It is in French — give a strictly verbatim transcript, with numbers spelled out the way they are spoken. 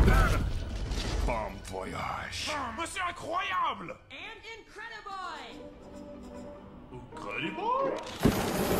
Bon voyage. Ah, mais c'est incroyable! And Incrediboy! Incredible!